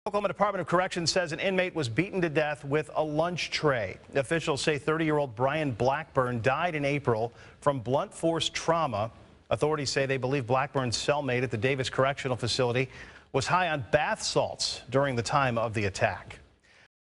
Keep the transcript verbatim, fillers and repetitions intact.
Oklahoma Department of Corrections says an inmate was beaten to death with a lunch tray. Officials say thirty-year-old Brian Blackburn died in April from blunt force trauma. Authorities say they believe Blackburn's cellmate at the Davis Correctional Facility was high on bath salts during the time of the attack.